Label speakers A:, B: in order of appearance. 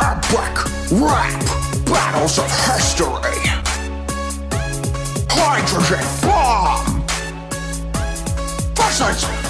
A: Epic rap battles of history. Hydrogen bomb versus